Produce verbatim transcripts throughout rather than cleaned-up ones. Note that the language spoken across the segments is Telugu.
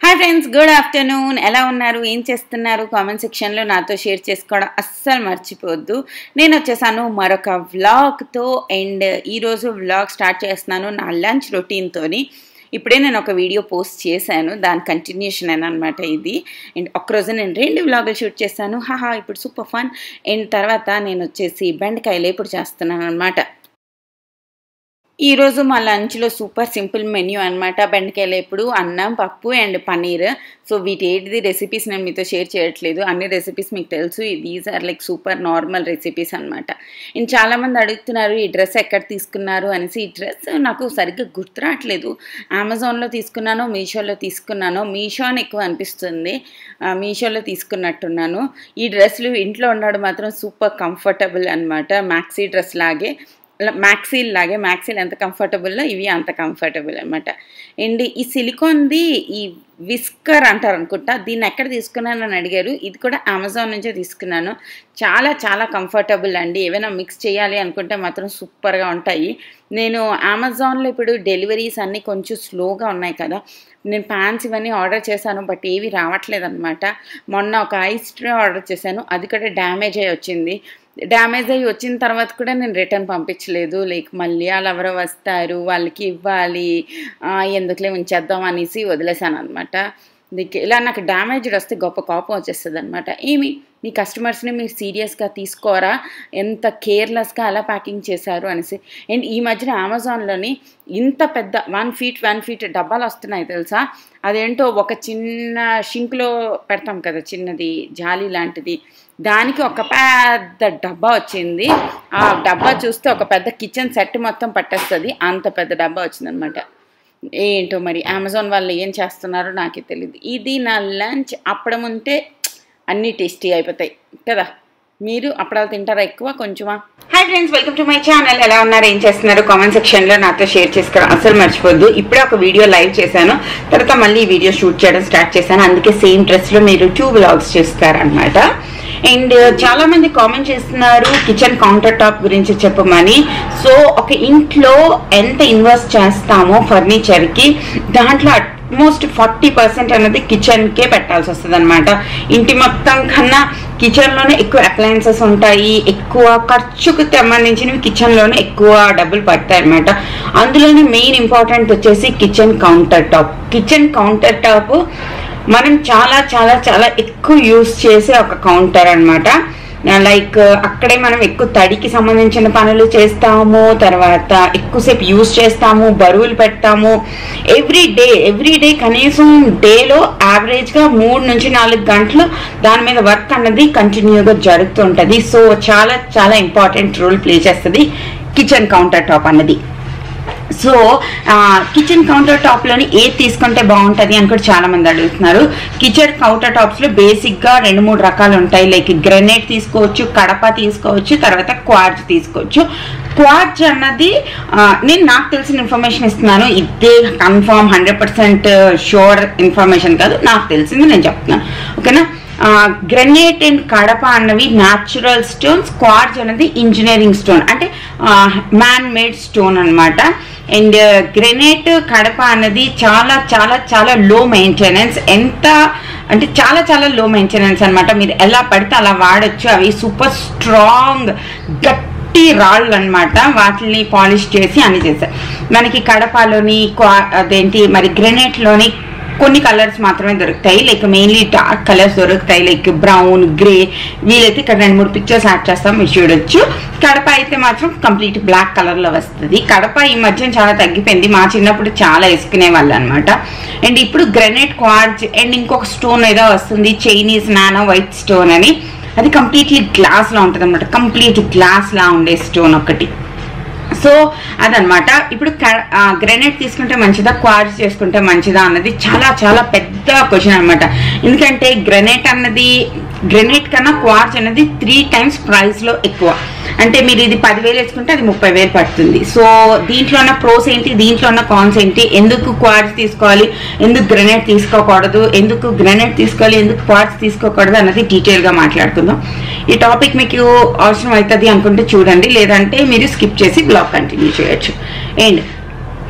Hi friends, good afternoon. ఎలా ఉన్నారు, ఏం చేస్తున్నారు? కామెంట్ సెక్షన్లో నాతో షేర్ చేసుకోవడం అస్సలు మర్చిపోవద్దు. నేను వచ్చేసాను మరొక వ్లాగ్తో. అండ్ ఈరోజు వ్లాగ్ స్టార్ట్ చేస్తున్నాను నా లంచ్ రొటీన్తోని. ఇప్పుడే నేను ఒక వీడియో పోస్ట్ చేశాను, దాని కంటిన్యూషన్ అనమాట ఇది. అండ్ ఒక్కరోజు నేను రెండు వ్లాగులు షూట్ చేశాను. హాహా, ఇప్పుడు సూపర్ ఫన్. అండ్ తర్వాత నేను వచ్చేసి బెండకాయలు ఎప్పుడు చేస్తున్నాను అనమాట. ఈరోజు మా లంచ్లో సూపర్ సింపుల్ మెన్యూ అనమాట. బెండకాయలు ఎప్పుడు అన్నం, పప్పు అండ్ పన్నీర్. సో వీటి ఏంటిది రెసిపీస్ నేను మీతో షేర్ చేయట్లేదు, అన్ని రెసిపీస్ మీకు తెలుసు. These are like super normal recipes అనమాట. అండ్ చాలామంది అడుగుతున్నారు ఈ డ్రెస్ ఎక్కడ తీసుకున్నారు అనేసి. ఈ డ్రెస్ నాకు సరిగ్గా గుర్తురావట్లేదు. అమెజాన్లో తీసుకున్నానో మీషోలో తీసుకున్నానో. మీషో అని ఎక్కువ అనిపిస్తుంది, మీషోలో తీసుకున్నట్టున్నాను. ఈ డ్రెస్లు ఇంట్లో ఉండడం మాత్రం సూపర్ కంఫర్టబుల్ అనమాట. మ్యాక్సీ డ్రెస్ లాగే, మ్యాక్సీల్ లాగే. మ్యాక్సీల్ ఎంత కంఫర్టబుల్లో ఇవి అంత కంఫర్టబుల్ అనమాట. అండ్ ఈ సిలికాన్ది ఈ విస్కర్ అంటారు అనుకుంటా, దీన్ని ఎక్కడ తీసుకున్నాను అని అడిగారు. ఇది కూడా అమెజాన్ నుంచే తీసుకున్నాను. చాలా చాలా కంఫర్టబుల్ అండి. ఏమైనా మిక్స్ చేయాలి అనుకుంటే మాత్రం సూపర్గా ఉంటాయి. నేను అమెజాన్లో ఇప్పుడు డెలివరీస్ అన్నీ కొంచెం స్లోగా ఉన్నాయి కదా. నేను ప్యాంట్స్ ఇవన్నీ ఆర్డర్ చేశాను, బట్ ఏవి రావట్లేదు అనమాట. మొన్న ఒక ఐస్ ట్రే ఆర్డర్ చేశాను, అది కూడా డ్యామేజ్ అయ్యి వచ్చింది. డ్యామేజ్ అయ్యి వచ్చిన తర్వాత కూడా నేను రిటర్న్ పంపించలేదు. లైక్ మళ్ళీ వాళ్ళు ఎవరో వస్తారు, వాళ్ళకి ఇవ్వాలి, ఎందుకులే ఉంచేద్దాం అనేసి వదిలేశాను అనమాట. దీనికి ఇలా నాకు డ్యామేజ్డ్ వస్తే గొప్ప కోపం వచ్చేస్తుంది అనమాట. ఏమి మీ కస్టమర్స్ని మీరు సీరియస్గా తీసుకోరా, ఎంత కేర్లెస్గా అలా ప్యాకింగ్ చేశారు అనేసి. అండ్ ఈ మధ్యన అమెజాన్లోని ఇంత పెద్ద వన్ ఫీట్ వన్ ఫీట్ డబ్బాలు వస్తున్నాయి తెలుసా. అదేంటో ఒక చిన్న షింక్లో పెడతాం కదా, చిన్నది జాలి లాంటిది, దానికి ఒక పెద్ద డబ్బా వచ్చింది. ఆ డబ్బా చూస్తే ఒక పెద్ద కిచెన్ సెట్ మొత్తం పట్టేస్తుంది, అంత పెద్ద డబ్బా వచ్చిందనమాట. ఏంటో మరి అమెజాన్ వాళ్ళు ఏం చేస్తున్నారో నాకే తెలియదు. ఇది నా లంచ్. అప్పడం ఉంటే అన్నీ టేస్టీ అయిపోతాయి కదా. మీరు అప్పడాలు తింటారా ఎక్కువ కొంచెమా? Hi friends, welcome to my channel. ఎలా ఉన్నారు, ఏం చేస్తున్నారు? కామెంట్ సెక్షన్లో నాతో షేర్ చేసుకోవడం అసలు మర్చిపోద్దు. ఇప్పుడే ఒక వీడియో లైవ్ చేశాను, తర్వాత మళ్ళీ ఈ వీడియో షూట్ చేయడం స్టార్ట్ చేశాను. అందుకే సేమ్ డ్రెస్లో మీరు టూ వ్లాగ్స్ చూస్తారనమాట. అండ్ చాలా మంది కామెంట్ చేస్తున్నారు కిచెన్ కౌంటర్ టాప్ గురించి చెప్పమని. సో ఒక ఇంట్లో ఎంత ఇన్వెస్ట్ చేస్తామో ఫర్నిచర్కి, దాంట్లో అట్మోస్ట్ ఫార్టీ పర్సెంట్ అనేది కిచెన్కే పెట్టాల్సి వస్తుంది అనమాట. ఇంటి మొత్తం కన్నా కిచెన్లోనే ఎక్కువ అప్లయన్సెస్ ఉంటాయి, ఎక్కువ ఖర్చుకు సంబంధించినవి కిచెన్లోనే ఎక్కువ డబ్బులు పడతాయి అనమాట. అందులోనే మెయిన్ ఇంపార్టెంట్ వచ్చేసి kitchen counter top. Kitchen counter top మనం చాలా చాలా చాలా ఎక్కువ యూజ్ చేసే ఒక కౌంటర్ అనమాట. లైక్ అక్కడే మనం ఎక్కువ తడికి సంబంధించిన పనులు చేస్తాము, తర్వాత ఎక్కువసేపు యూజ్ చేస్తాము, బరువులు పెడతాము. ఎవ్రీ డే ఎవ్రీ డే కనీసం డేలో యావరేజ్గా మూడు నుంచి నాలుగు గంటలు దాని మీద వర్క్ అన్నది కంటిన్యూగా జరుగుతుంటుంది. సో చాలా చాలా ఇంపార్టెంట్ రోల్ ప్లే చేస్తుంది కిచెన్ కౌంటర్ టాప్ అన్నది. సో కిచెన్ కౌంటర్ టాప్లోని ఏది తీసుకుంటే బాగుంటుంది అని కూడా చాలా మంది అడుగుతున్నారు. కిచెన్ కౌంటర్ టాప్స్లో బేసిక్గా రెండు మూడు రకాలు ఉంటాయి. లైక్ గ్రెనైట్ తీసుకోవచ్చు, కడప తీసుకోవచ్చు, తర్వాత క్వార్ట్జ్ తీసుకోవచ్చు. క్వార్ట్జ్ అన్నది నేను నాకు తెలిసిన ఇన్ఫర్మేషన్ ఇస్తున్నాను, ఇదే confirm hundred percent sure information కాదు, నాకు తెలిసింది నేను చెప్తున్నాను, ఓకేనా. గ్రెనైట్ అండ్ కడప అన్నవి న్యాచురల్ స్టోన్స్, క్వార్ట్జ్ అనేది ఇంజనీరింగ్ స్టోన్, అంటే మ్యాన్ మేడ్ స్టోన్ అనమాట. అండ్ గ్రెనైట్, కడప అన్నది చాలా చాలా చాలా లో మెయింటెనెన్స్. ఎంత అంటే చాలా చాలా లో మెయింటెనెన్స్ అనమాట. మీరు ఎలా పడితే అలా వాడచ్చు. అవి సూపర్ స్ట్రాంగ్ గట్టి రాళ్ళు అనమాట. వాటిని పాలిష్ చేసి అన్ని చేశారు. మనకి కడపలోని క్వా అదేంటి మరి గ్రెనైట్లోని కొన్ని కలర్స్ మాత్రమే దొరుకుతాయి. లైక్ మెయిన్లీ డార్క్ కలర్స్ దొరుకుతాయి, లైక్ బ్రౌన్, గ్రే. వీలైతే ఇక్కడ రెండు మూడు పిక్చర్స్ యాడ్ చేస్తాం, మీరు చూడొచ్చు. కడప అయితే మాత్రం కంప్లీట్ బ్లాక్ కలర్లో వస్తుంది. కడప ఈ మధ్య చాలా తగ్గిపోయింది, మా చిన్నప్పుడు చాలా వేసుకునే వాళ్ళు అనమాట. అండ్ ఇప్పుడు గ్రెనైట్, క్వార్ట్జ్ అండ్ ఇంకొక స్టోన్ ఏదో వస్తుంది, చైనీస్ నానో వైట్ స్టోన్ అని. అది కంప్లీట్లీ గ్లాస్లా ఉంటుంది అనమాట. కంప్లీట్ గ్లాస్లా ఉండే స్టోన్ ఒకటి. సో అదనమాట. ఇప్పుడు గ్రెనైట్ తీసుకుంటే మంచిదా, క్వార్ట్జ్ చేసుకుంటే మంచిదా అన్నది చాలా చాలా పెద్ద క్వశ్చన్ అనమాట. ఎందుకంటే గ్రెనైట్ అన్నది గ్రెనైట్ కన్నా క్వార్ట్జ్ అనేది త్రీ టైమ్స్ ప్రైస్లో ఎక్కువ. అంటే మీరు ఇది పదివేలు వేసుకుంటే అది ముప్పై వేలు పడుతుంది. సో దీంట్లో ఉన్న ప్రోస్ ఏంటి, దీంట్లో ఉన్న కాన్స్ ఏంటి, ఎందుకు క్వార్ట్జ్ తీసుకోవాలి, ఎందుకు గ్రెనైట్ తీసుకోకూడదు, ఎందుకు గ్రెనైట్ తీసుకోవాలి, ఎందుకు క్వార్ట్జ్ తీసుకోకూడదు అన్నది డీటెయిల్గా మాట్లాడుకుందాం. ఈ టాపిక్ మీకు అవసరం అవుతుంది అనుకుంటే చూడండి, లేదంటే మీరు స్కిప్ చేసి బ్లాగ్ కంటిన్యూ చేయొచ్చు. అండ్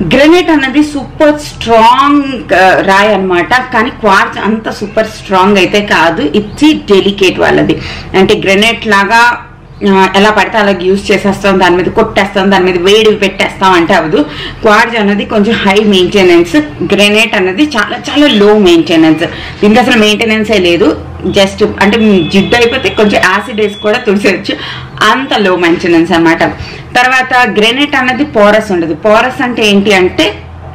గ్రెనైట్ అన్నది సూపర్ స్ట్రాంగ్ రాయి అనమాట, కానీ క్వార్ట్జ్ అంత సూపర్ స్ట్రాంగ్ అయితే కాదు. ఇట్స్ డెలికేట్ వాళ్ళది. అంటే గ్రెనైట్ లాగా ఎలా పడితే అలాగే యూజ్ చేసేస్తాం, దాని మీద కొట్టేస్తాం, దాని మీద వేడి పెట్టేస్తాం అంటే అవ్వదు. క్వార్ట్జ్ అన్నది కొంచెం హై మెయింటెనెన్స్, గ్రెనైట్ అన్నది చాలా చాలా లో మెయింటెనెన్స్. దీనికి అసలు మెయింటెనెన్సే లేదు. జస్ట్ అంటే జిడ్డు అయిపోతే కొంచెం యాసిడ్ వేసి కూడా తుడిసేయచ్చు, అంత లో మెయింటెనెన్స్ అనమాట. తర్వాత గ్రెనైట్ అన్నది పోరస్ ఉండదు. పోరస్ అంటే ఏంటి అంటే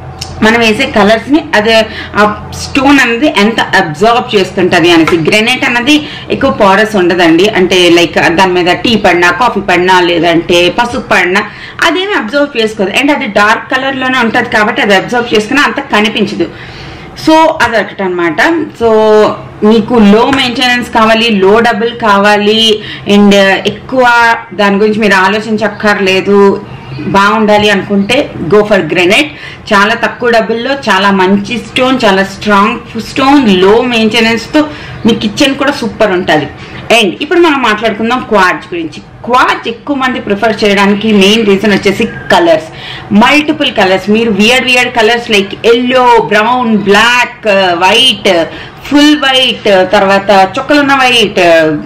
మనం వేసే కలర్స్ ని అదే ఆ స్టోన్ అనేది ఎంత అబ్జర్వ్ చేసుకుంటది అనేసి. గ్రెనైట్ అన్నది ఎక్కువ పోరస్ ఉండదండి. అంటే లైక్ దాని మీద టీ పడినా, కాఫీ పడినా, లేదంటే పసుపు పడినా అదేమి అబ్జర్వ్ చేసుకోదు. అండ్ అది డార్క్ కలర్ లోనే ఉంటది కాబట్టి అది అబ్జర్వ్ చేసుకున్నా అంత కనిపించదు. సో అదొకటి అనమాట. సో మీకు లో మెయింటెనెన్స్ కావాలి, లో డబుల్ కావాలి, అండ్ ఎక్కువ దాని గురించి మీరు ఆలోచించక్కర్లేదు, బాగుండాలి అనుకుంటే గో ఫర్ గ్రెనైట్. చాలా తక్కువ డబ్బుల్లో చాలా మంచి స్టోన్, చాలా స్ట్రాంగ్ స్టోన్, లో మెయింటెనెన్స్తో మీ కిచెన్ కూడా సూపర్ ఉంటుంది. అండ్ ఇప్పుడు మనం మాట్లాడుకుందాం క్వార్ట్జ్ గురించి. క్వార్ట్జ్ ఎక్కువ మంది ప్రిఫర్ చేయడానికి మెయిన్ రీజన్ వచ్చేసి కలర్స్, మల్టిపుల్ కలర్స్. మీరు weird weird colours like yellow, brown, black, white, full white, తర్వాత చుక్కలున్న వైట్,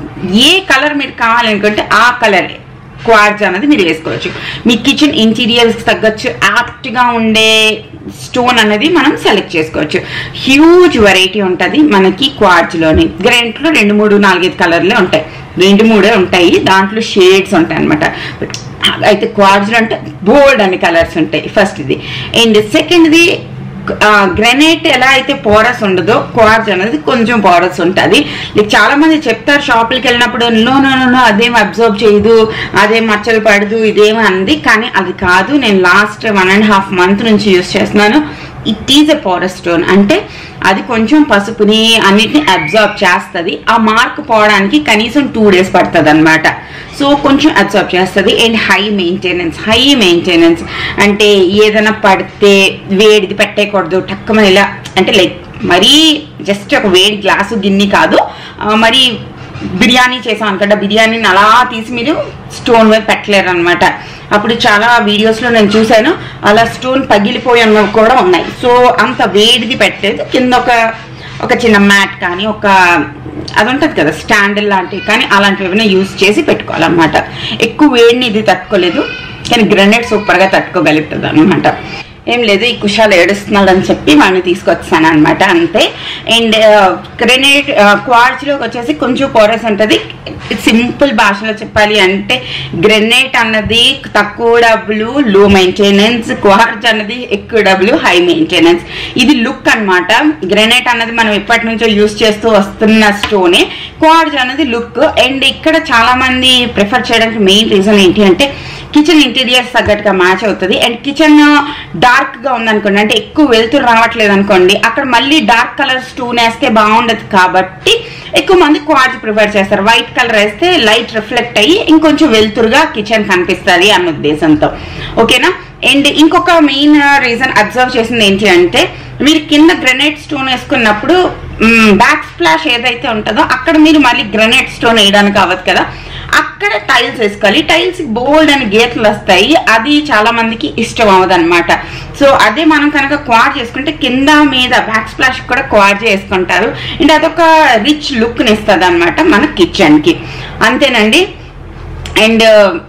ఏ కలర్ మీరు కావాలనుకుంటే ఆ కలర్ క్వార్ట్జ్ అనేది మీరు వేసుకోవచ్చు. మీ కిచెన్ ఇంటీరియర్స్ తగ్గచ్చు, యాప్ట్ గా ఉండే స్టోన్ అనేది మనం సెలెక్ట్ చేసుకోవచ్చు. హ్యూజ్ వెరైటీ ఉంటుంది మనకి క్వార్ట్జ్ లోని. గ్రెనైట్ లో రెండు మూడు నాలుగైదు కలర్లే ఉంటాయి, రెండు మూడే ఉంటాయి, దాంట్లో షేడ్స్ ఉంటాయి అనమాట. అయితే క్వార్ట్జ్ లో అంటే బోల్డ్ అనే కలర్స్ ఉంటాయి. ఫస్ట్ ఇది. అండ్ సెకండ్ది గ్రెనైట్ ఎలా అయితే పోరస్ ఉండదో క్వార్ట్జ్ అనేది కొంచెం పోరస్ ఉంటుంది. లైక్ చాలా మంది చెప్తారు షాపులకి వెళ్ళినప్పుడు, నో నో నో అదేం అబ్జర్వ్ చేయదు, అదేం మచ్చలు పడదు, ఇదేమో అంది. కానీ అది కాదు. నేను last one and half month నుంచి యూజ్ చేస్తున్నాను. It is a porous stone. అంటే అది కొంచెం పసుపుని అన్నిటిని అబ్జర్వ్ చేస్తుంది. ఆ మార్క్ పోవడానికి కనీసం టూ డేస్ పడుతుంది అనమాట. సో కొంచెం అబ్జర్వ్ చేస్తుంది. And high maintenance. High maintenance అంటే ఏదైనా పడితే వేడిది పెట్టేయకూడదు, టక్కుమని ఇలా అంటే లైక్ మరీ జస్ట్ ఒక వేడి గ్లాసు గిన్నె కాదు, మరి బిర్యానీ చేసాం అనుకుంటా, బిర్యానీని అలా తీసి మీరు స్టోన్ మీద పెట్టలేరు అనమాట. అప్పుడు చాలా వీడియోస్లో నేను చూశాను, అలా స్టోన్ పగిలిపోయినవి కూడా ఉన్నాయి. సో అంత వేడిది పెట్టలేదు, కింద ఒక ఒక చిన్న మ్యాట్ కానీ ఒక అది ఉంటుంది కదా స్టాండ్ లాంటివి కానీ అలాంటివి ఏమైనా యూజ్ చేసి పెట్టుకోవాలన్నమాట. ఎక్కువ వేడిని ఇది తట్టుకోలేదు, కానీ గ్రెనైట్ సూపర్గా తట్టుకోగలుగుతుంది అనమాట. ఏం లేదు, ఈ కుషాలు ఏడుస్తున్నాడు అని చెప్పి వాడిని తీసుకొచ్చాను అనమాట, అంతే. అండ్ గ్రెనైట్ క్వార్ట్జ్లోకి వచ్చేసి కొంచెం పోరస్ ఉంటుంది. సింపుల్ భాషలో చెప్పాలి అంటే గ్రెనైట్ అన్నది తక్కువ డబ్బులు, లో మెయింటెనెన్స్. క్వార్ట్జ్ అన్నది ఎక్కువ డబ్బులు, హై మెయింటెనెన్స్. ఇది లుక్ అనమాట. గ్రెనైట్ అన్నది మనం ఎప్పటి నుంచో యూజ్ చేస్తూ వస్తున్న స్టోనే. క్వార్ట్జ్ అన్నది లుక్. అండ్ ఇక్కడ చాలా మంది ప్రిఫర్ చేయడానికి మెయిన్ రీజన్ ఏంటి అంటే కిచెన్ ఇంటీరియర్స్ తగ్గట్టుగా మ్యాచ్ అవుతుంది. అండ్ కిచెన్ డార్క్ గా ఉందనుకోండి, అంటే ఎక్కువ వెలుతురు రావట్లేదు అనుకోండి, అక్కడ మళ్ళీ డార్క్ కలర్ స్టోన్ వేస్తే బాగుండదు కాబట్టి ఎక్కువ మంది క్వార్ట్జ్ ప్రిఫర్ చేస్తారు. వైట్ కలర్ వేస్తే లైట్ రిఫ్లెక్ట్ అయ్యి ఇంకొంచెం వెలుతురుగా కిచెన్ కనిపిస్తుంది అన్న ఉద్దేశంతో. ఓకేనా. అండ్ ఇంకొక మెయిన్ రీజన్ అబ్జర్వ్ చేసింది ఏంటి అంటే మీరు కింద గ్రెనైట్ స్టోన్ వేసుకున్నప్పుడు బ్యాక్ స్ప్లాష్ ఏదైతే ఉంటుందో అక్కడ మీరు మళ్ళీ గ్రెనైట్ స్టోన్ వేయడానికి అవ్వదు కదా, అక్కడ టైల్స్ వేసుకోవాలి. టైల్స్ బోల్డ్ అని గీతలు వస్తాయి, అది చాలా మందికి ఇష్టం అవ్వదు అనమాట. సో అదే మనం కనుక క్వార్ట్జ్ చేసుకుంటే కింద మీద బ్యాక్ స్ప్లాష్ కూడా క్వార్ట్జ్ వేసుకుంటారు. అండ్ అదొక రిచ్ లుక్ని ఇస్తుంది అనమాట మన కిచెన్కి. అంతేనండి. అండ్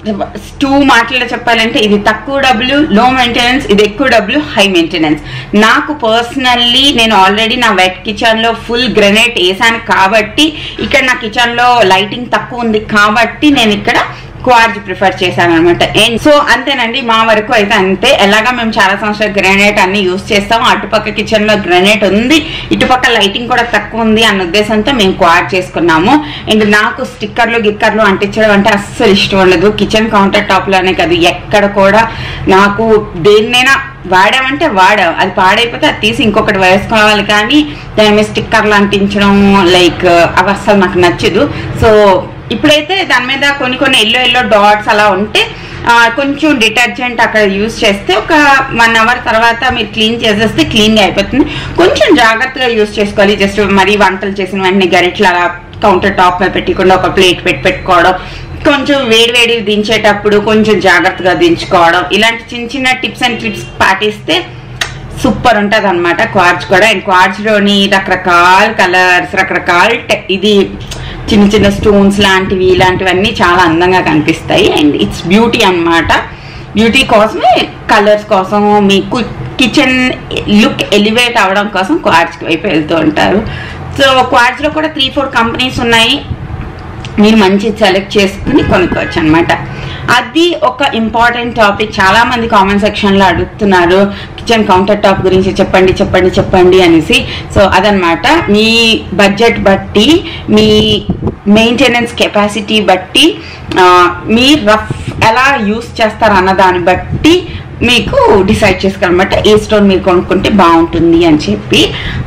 టూ మాటల్లో చెప్పాలంటే ఇది తక్కువ డబ్బులు, లో మెయింటెనెన్స్, ఇది ఎక్కువ డబ్బులు, హై మెయింటెనెన్స్. నాకు పర్సనల్లీ నేను ఆల్రెడీ నా వెట్ కిచెన్లో ఫుల్ గ్రెనైట్ వేసాను కాబట్టి, ఇక్కడ నా కిచెన్లో లైటింగ్ తక్కువ ఉంది కాబట్టి నేను ఇక్కడ క్వార్ట్జ్ ప్రిఫర్ చేశాను అనమాట. అండ్ సో అంతేనండి, మా వరకు అయితే అంతే. ఎలాగా మేము చాలా సంవత్సరాలు గ్రానైట్ అన్ని యూజ్ చేస్తాము. అటుపక్క కిచెన్ లో గ్రానైట్ ఉంది, ఇటుపక్క లైటింగ్ కూడా తక్కువ ఉంది అన్న ఉద్దేశంతో మేము క్వార్ట్జ్ చేసుకున్నాము. అండ్ నాకు స్టిక్కర్లు గిక్కర్లు అంటించడం అంటే అస్సలు ఇష్టం ఉండదు. కిచెన్ కౌంటర్ టాప్ లోనే కాదు, ఎక్కడ కూడా నాకు దేన్నైనా వాడామంటే వాడాం, అది పాడైపోతే అది తీసి ఇంకొకటి వేసుకోవాలి, కానీ దాని మీద స్టిక్కర్లు అంటించడం లైక్ అవి అస్సలు నాకు నచ్చదు. సో ఇప్పుడైతే దాని మీద కొన్ని కొన్ని ఎల్లో ఎల్లో డాట్స్ అలా ఉంటే కొంచెం డిటర్జెంట్ అక్కడ యూజ్ చేస్తే ఒక వన్ అవర్ తర్వాత మీరు క్లీన్ చేసేస్తే క్లీన్గా అయిపోతుంది. కొంచెం జాగ్రత్తగా యూజ్ చేసుకోవాలి. జస్ట్ మరీ వంటలు చేసిన వెంటనే గరిట్లా కౌంటర్ టాప్ మీద పెట్టకుండా ఒక ప్లేట్ పెట్టి పెట్టుకోవడం కొంచెం వేడి వేడి దించేటప్పుడు కొంచెం జాగ్రత్తగా దించుకోవడం, ఇలాంటి చిన్న చిన్న టిప్స్ అండ్ ట్రిప్స్ పాటిస్తే సూపర్ ఉంటుంది అనమాట క్వార్ట్జ్ కూడా. అండ్ క్వార్ట్జ్లోని రకరకాల కలర్స్, రకరకాల ఇది చిన్న చిన్న స్టోన్స్ లాంటివి ఇలాంటివన్నీ చాలా అందంగా కనిపిస్తాయి. అండ్ ఇట్స్ బ్యూటీ అనమాట. బ్యూటీ కోసమే, కలర్స్ కోసం, మీకు కిచెన్ లుక్ ఎలివేట్ అవ్వడం కోసం క్వార్ట్జ్ వైపు వెళ్తూ ఉంటారు. సో క్వార్ట్జ్లో కూడా త్రీ ఫోర్ కంపెనీస్ ఉన్నాయి, మీరు మంచి సెలెక్ట్ చేసుకుని కొనుక్కోవచ్చు అనమాట. అది ఒక ఇంపార్టెంట్ టాపిక్. చాలా మంది కామెంట్ సెక్షన్లో అడుగుతున్నారు కిచెన్ కౌంటర్ టాప్ గురించి చెప్పండి చెప్పండి చెప్పండి అనేసి. సో అదనమాట, మీ బడ్జెట్ బట్టి, మీ మెయింటెనెన్స్ కెపాసిటీ బట్టి, మీ రఫ్ ఎలా యూస్ చేస్తారు అన్న దాన్ని బట్టి మీకు డిసైడ్ చేసుకోవాలన్నమాట ఏ స్టోన్ మీరు కొనుక్కుంటే బాగుంటుంది అని చెప్పి.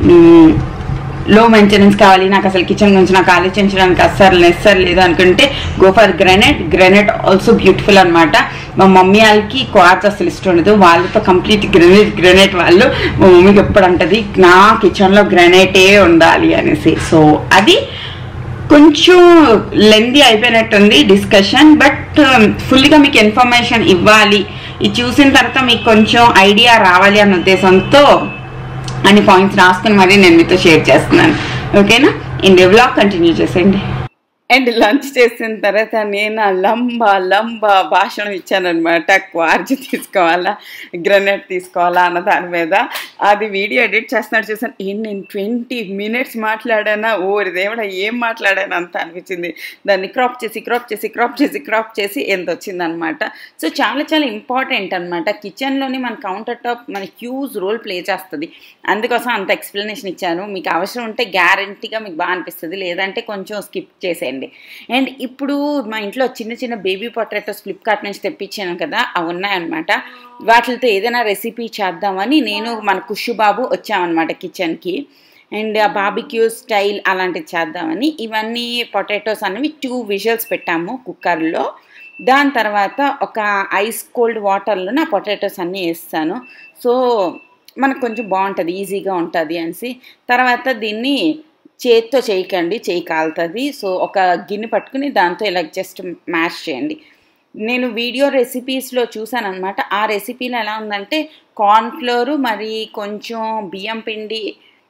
లో మెయింటెనెన్స్ కావాలి, నాకు అసలు కిచెన్ గురించి నాకు ఆలోచించడానికి అస్సలు నెస్సర్ లేదు అనుకుంటే go for granite. Granite also beautiful అనమాట. మా మమ్మీ వాళ్ళకి క్వార్ట్జ్ అసలు ఇష్టం ఉండదు, వాళ్ళతో కంప్లీట్ గ్రానైట్ గ్రానైట్ వాళ్ళు. మా మమ్మీకి ఎప్పుడు అంటది నా కిచెన్లో గ్రానైటే ఉండాలి అనేసి. సో అది కొంచెం లెందీ అయిపోయినట్టుంది డిస్కషన్, బట్ ఫుల్గా మీకు ఇన్ఫర్మేషన్ ఇవ్వాలి, ఇది చూసిన తర్వాత మీకు కొంచెం ఐడియా రావాలి అన్న ఉద్దేశంతో అన్ని పాయింట్స్ రాసుకుని మరి నేను మీతో షేర్ చేస్తున్నాను. ఓకేనా? ఇన్ వ్లాగ్ కంటిన్యూ చేసేయండి. అండ్ లంచ్ చేసిన తర్వాత నేను లంబా లంబా భాషణం ఇచ్చానమాట. క్వార్జ్ తీసుకోవాలా గ్రానైట్ తీసుకోవాలా అన్న దాని మీద. అది వీడియో ఎడిట్ చేస్తున్నాడు చూసాను, ఏం నేను ట్వంటీ మినిట్స్ మాట్లాడానా, ఓరి దేవుడా ఏం మాట్లాడాను అంత అనిపించింది. దాన్ని క్రాప్ చేసి క్రాప్ చేసి క్రాప్ చేసి క్రాప్ చేసి ఎంత వచ్చిందనమాట. సో చాలా చాలా ఇంపార్టెంట్ అనమాట. కిచెన్లోని మన కౌంటర్ టాప్ మన హ్యూజ్ రోల్ ప్లే చేస్తుంది. అందుకోసం అంత ఎక్స్ప్లెనేషన్ ఇచ్చాను. మీకు అవసరం ఉంటే గ్యారంటీగా మీకు బాగా అనిపిస్తుంది, లేదంటే కొంచెం స్కిప్ చేసేయండి. అండ్ ఇప్పుడు మా ఇంట్లో చిన్న చిన్న బేబీ పొటాటోస్ ఫ్లిప్కార్ట్ నుంచి తెప్పించాను కదా, అవి ఉన్నాయన్నమాట. వాటితో ఏదైనా రెసిపీ చేద్దామని నేను మన కుషు బాబు వచ్చామన్నమాట కిచెన్కి. అండ్ ఆ బార్బిక్యూ స్టైల్ అలాంటిది చేద్దామని ఇవన్నీ పొటాటోస్ అనేవి టూ విజిల్స్ పెట్టాము కుక్కర్లో. దాని తర్వాత ఒక ఐస్ కోల్డ్ వాటర్లో నా పొటాటోస్ అన్నీ వేస్తాను. సో మనకు కొంచెం బాగుంటుంది, ఈజీగా ఉంటుంది అనేసి. తర్వాత దీన్ని చేతితో చేయకండి, చేయి కాలుతుంది. సో ఒక గిన్నె పట్టుకుని దాంతో ఇలా జస్ట్ మ్యాష్ చేయండి. నేను వీడియో రెసిపీస్లో చూసాను అనమాట. ఆ రెసిపీలో ఎలా ఉందంటే కార్న్ఫ్లోరు మరి కొంచెం బియ్యం పిండి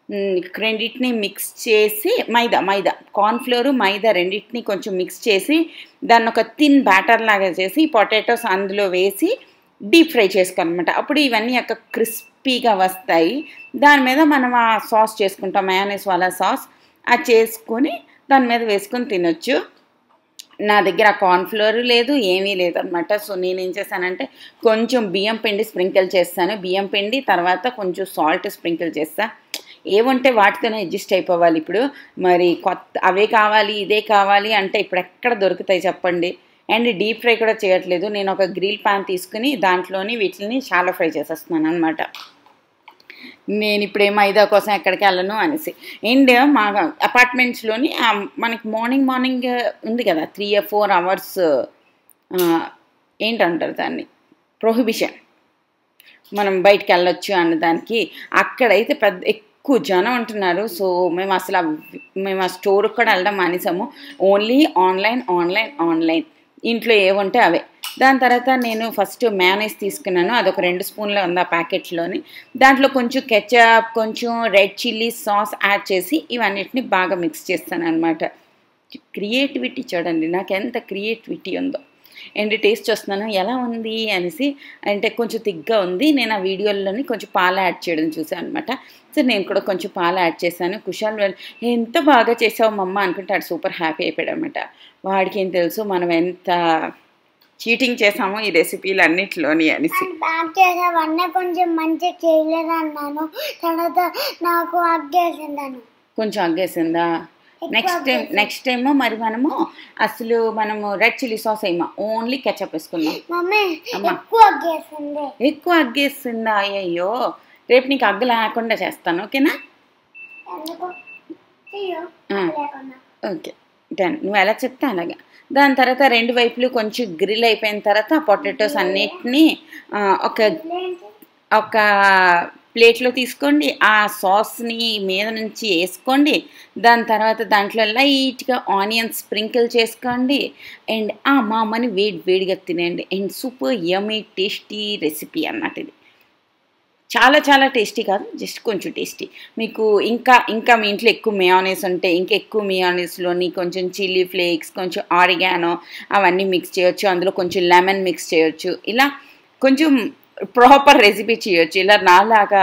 రెండింటిని మిక్స్ చేసి, మైదా మైదా కార్న్ఫ్లోరు మైదా రెండింటిని కొంచెం మిక్స్ చేసి దాన్ని ఒక థిన్ బ్యాటర్ లాగా చేసి పొటాటోస్ అందులో వేసి డీప్ ఫ్రై చేసుకోవాలన్నమాట. అప్పుడు ఇవన్నీ ఒక క్రిస్పీగా వస్తాయి. దాని మీద మనం ఆ సాస్ చేసుకుంటాం, మయోనైస్ వాళ్ళ సాస్, అది చేసుకొని దాని మీద వేసుకొని తినొచ్చు. నా దగ్గర కార్న్ఫ్లోర్ లేదు, ఏమీ లేదనమాట. సో నేనేం చేశానంటే కొంచెం బియ్యం పిండి స్ప్రింకిల్ చేస్తాను. బియ్యం పిండి తర్వాత కొంచెం సాల్ట్ స్ప్రింకిల్ చేస్తాను. ఏమంటే వాటితోనే అడ్జస్ట్ అయిపోవాలి. ఇప్పుడు మరి కొత్త అవే కావాలి ఇదే కావాలి అంటే ఇప్పుడు ఎక్కడ దొరుకుతాయి చెప్పండి. అండ్ డీప్ ఫ్రై కూడా చేయట్లేదు, నేను ఒక గ్రిల్ పాన్ తీసుకుని దాంట్లోని వీటిని షాలో ఫ్రై చేసేస్తున్నాను అనమాట. నేను ఇప్పుడు ఏ మైదా కోసం ఎక్కడికి వెళ్ళను అనేసి. అండ్ మా అపార్ట్మెంట్స్లోని మనకి మార్నింగ్ మార్నింగ్ ఉంది కదా త్రీ ఫోర్ అవర్స్ ఏంటంటారు దాన్ని, ప్రొహిబిషన్, మనం బయటికి వెళ్ళొచ్చు అన్నదానికి. అక్కడైతే పెద్ద ఎక్కువ జనం ఉంటున్నారు. సో మేము అసలు మేము ఆ స్టోర్కి కూడా వెళ్ళడం మానేసాము. ఓన్లీ ఆన్లైన్ ఆన్లైన్ ఆన్లైన్ ఇంట్లో ఏముంటే అవే. దాని తర్వాత నేను ఫస్ట్ మ్యాయోనైస్ తీసుకున్నాను, అదొక రెండు స్పూన్లు ఉంది ఆ ప్యాకెట్లోని. దాంట్లో కొంచెం కెచప్, కొంచెం రెడ్ చిల్లీ సాస్ యాడ్ చేసి ఇవన్నిటిని బాగా మిక్స్ చేస్తాను అనమాట. క్రియేటివిటీ చూడండి, నాకు ఎంత క్రియేటివిటీ ఉందో. అండ్ టేస్ట్ వస్తున్నాను ఎలా ఉంది అనేసి, అంటే కొంచెం తిగ్గా ఉంది. నేను ఆ వీడియోలోని కొంచెం పాలు యాడ్ చేయడం చూసాను అనమాట. సో నేను కూడా కొంచెం పాలు యాడ్ చేశాను. కుషాల్ ఎంత బాగా చేసావు మమ్మ అనుకుంటే ఆడు సూపర్ హ్యాపీ అయిపోయాడు అనమాట. వాడికి ఏం తెలుసు మనం ఎంత చీటింగ్ చేసామో ఈ రెసిపీలు అన్నిటిలోని అనేసి. కొంచెం మంచిగా చేయలేదు అన్నాను, తర్వాత నాకు అగ్గేసిందాను, కొంచెం అగ్గేసిందా. నెక్స్ట్ టైం నెక్స్ట్ టైము మరి మనము అసలు మనము రెడ్ చిల్లీ సాస్ ఏమో ఓన్లీ కెచప్ వేసుకున్నాం. ఎక్కువ అగ్గేసిందా? అయ్యో, రేపు నీకు అగ్గు లేకుండా చేస్తాను. ఓకేనా? ఓకే డన్, నువ్వు ఎలా చెప్తా అలాగా. దాని తర్వాత రెండు వైపులు కొంచెం గ్రిల్ అయిపోయిన తర్వాత పొటాటోస్ అన్నిటినీ ఒక ఒక ప్లేట్లో తీసుకోండి, ఆ సాస్ని మీద నుంచి వేసుకోండి, దాని తర్వాత దాంట్లో లైట్గా ఆనియన్ స్ప్రింకిల్ చేసుకోండి అండ్ ఆ మామని వేడి వేడిగా తినండి. And super yummy tasty recipe అన్నమాట ఇది. చాలా చాలా టేస్టీ కాదు, జస్ట్ కొంచెం టేస్టీ. మీకు ఇంకా ఇంకా మీ ఇంట్లో ఎక్కువ మియోనీస్ ఉంటే ఇంకా ఎక్కువ మియోనీస్లోని కొంచెం చిల్లీ ఫ్లేక్స్, కొంచెం ఆరిగానో అవన్నీ మిక్స్ చేయొచ్చు, అందులో కొంచెం లెమన్ మిక్స్ చేయొచ్చు. ఇలా కొంచెం ప్రాపర్ రెసిపీ చేయొచ్చు. ఇలా నాలాగా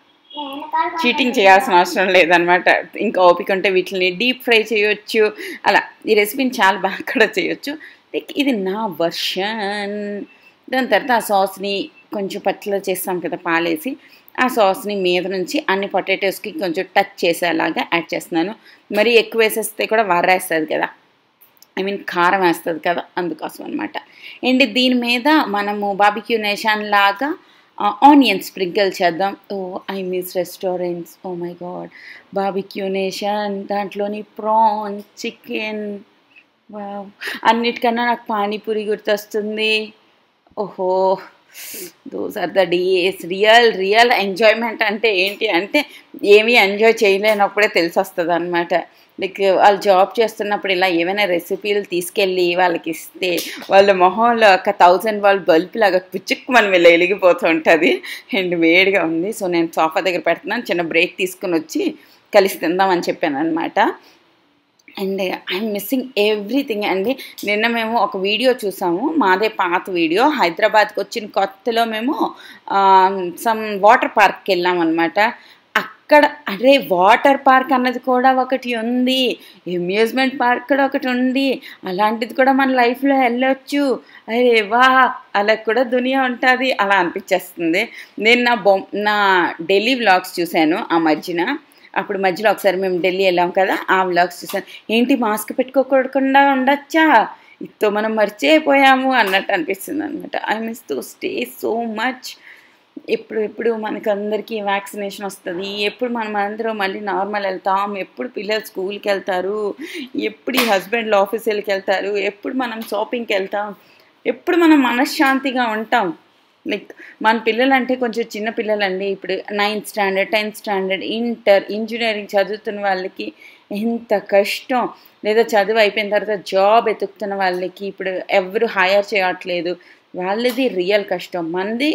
చీటింగ్ చేయాల్సిన అవసరం లేదనమాట. ఇంకా ఓపిక ఉంటే వీటిని డీప్ ఫ్రై చేయొచ్చు. అలా ఈ రెసిపీని చాలా బాగా కూడా చేయొచ్చు. లైక్ ఇది నా వర్షన్. దాని తర్వాత ఆ సాస్ని కొంచెం పచ్చలా చేస్తాం కదా పాలేసి, ఆ సాస్ని మీద నుంచి అన్ని పొటాటోస్కి కొంచెం టచ్ చేసేలాగా యాడ్ చేస్తున్నాను. మరి ఎక్కువ వేసేస్తే కూడా వారేస్తుంది కదా, ఐ మీన్ కారం వేస్తుంది కదా, అందుకోసం అనమాట. అండ్ దీని మీద మనము బార్బిక్యూ నేషన్ లాగా ఆనియన్ స్ప్రింకిల్ చేద్దాం. Oh I miss restaurants, oh my god. Barbeque Nation దాంట్లోని ప్రాన్, చికెన్, వావ్. అన్నిటికన్నా నాకు పానీపూరి గుర్తొస్తుంది. ఓహో, those are the days. Real real enjoyment అంటే ఏంటి అంటే ఏమీ ఎంజాయ్ చేయలేనప్పుడే తెలిసి వస్తుంది అనమాట. లైక్ వాళ్ళు జాబ్ చేస్తున్నప్పుడు ఇలా ఏమైనా రెసిపీలు తీసుకెళ్ళి వాళ్ళకి ఇస్తే వాళ్ళ మొహంలో ఒక థౌజండ్ వాళ్ళ బల్బు లాగా పుచ్చుకు మనం వెళ్ళి వెలిగిపోతూ ఉంటుంది. అండ్ వేడిగా ఉంది. సో నేను సోఫా దగ్గర పెడుతున్నాను, చిన్న బ్రేక్ తీసుకుని వచ్చి కలిసి తిందామని చెప్పాను అనమాట. అండ్ ఐఎమ్ మిస్సింగ్ ఎవ్రీథింగ్ అండి. నిన్న మేము ఒక వీడియో చూసాము, మాదే పాత వీడియో. హైదరాబాద్కి వచ్చిన కొత్తలో మేము సమ్ వాటర్ పార్క్కి వెళ్ళాం అనమాట. అక్కడ అరే వాటర్ పార్క్ అన్నది కూడా ఒకటి ఉంది, అమ్యూజ్మెంట్ పార్క్ కూడా ఒకటి ఉంది, అలాంటిది కూడా మన లైఫ్లో వెళ్ళొచ్చు. అరే వా, అలా కూడా దునియా ఉంటుంది అలా అనిపించేస్తుంది. నేను నా బొ నా ఢిల్లీ వ్లాగ్స్ చూశాను ఆ మధ్యన. అప్పుడు మధ్యలో ఒకసారి మేము ఢిల్లీ వెళ్ళాం కదా, ఆ వ్లాగ్స్ చూసాను. ఏంటి మాస్క్ పెట్టుకోకుండా ఉండొచ్చా, ఇతో మనం మర్చిపోయాము అన్నట్టు అనిపిస్తుంది అనమాట. I miss to stay so much. ఎప్పుడు ఎప్పుడు మనకు అందరికీ వ్యాక్సినేషన్ వస్తుంది, ఎప్పుడు మనం అందరం మళ్ళీ నార్మల్ వెళ్తాం, ఎప్పుడు పిల్లలు స్కూల్కి వెళ్తారు, ఎప్పుడు ఈ హస్బెండ్లు ఆఫీసులకి వెళ్తారు, ఎప్పుడు మనం షాపింగ్కి వెళ్తాం, ఎప్పుడు మనం మనశ్శాంతిగా ఉంటాం. లైక్ మన పిల్లలు అంటే కొంచెం చిన్న పిల్లలండి. ఇప్పుడు ninth standard, tenth standard, inter, engineering చదువుతున్న వాళ్ళకి ఎంత కష్టం. లేదా చదువు అయిపోయిన తర్వాత జాబ్ ఎతుకుతున్న వాళ్ళకి ఇప్పుడు ఎవరు హైర్ చేయట్లేదు, వాళ్ళది రియల్ కష్టం. మనది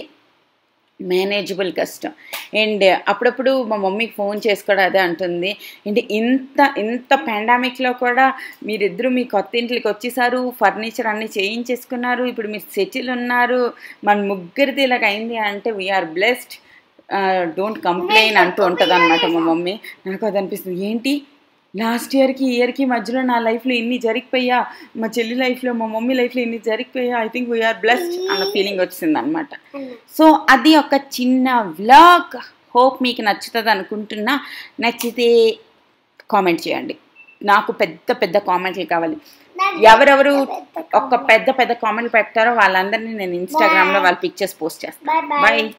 మేనేజబుల్ కష్టం. అండ్ అప్పుడప్పుడు మా మమ్మీకి ఫోన్ చేసి కూడా అదే అంటుంది, అంటే ఇంత ఇంత పాండమిక్లో కూడా మీరిద్దరూ మీ కొత్త ఇంట్లోకి వచ్చేసారు, ఫర్నిచర్ అన్నీ చేయించేసుకున్నారు, ఇప్పుడు మీరు సెటిల్ ఉన్నారు, మన ముగ్గురిది ఇలాగ అయింది అంటే వీఆర్ బ్లెస్డ్, డోంట్ కంప్లైన్ అంటూ ఉంటుంది అనమాట మా మమ్మీ. నాకు అది అనిపిస్తుంది, ఏంటి లాస్ట్ ఇయర్కి ఈ ఇయర్కి మధ్యలో నా లైఫ్లో ఇన్ని జరిగిపోయా, మా చెల్లి లైఫ్లో మా మమ్మీ లైఫ్లో ఇన్ని జరిగిపోయా, ఐ థింక్ వీఆర్ బ్లెస్డ్ అన్న ఫీలింగ్ వచ్చింది అనమాట. సో అది ఒక చిన్న వ్లాగ్. హోప్ మీకు నచ్చుతుంది అనుకుంటున్నా. నచ్చితే కామెంట్ చేయండి. నాకు పెద్ద పెద్ద కామెంట్లు కావాలి. ఎవరెవరు ఒక పెద్ద పెద్ద కామెంట్లు పెడతారో వాళ్ళందరినీ నేను ఇన్స్టాగ్రామ్లో వాళ్ళ పిక్చర్స్ పోస్ట్ చేస్తాను. బాయ్.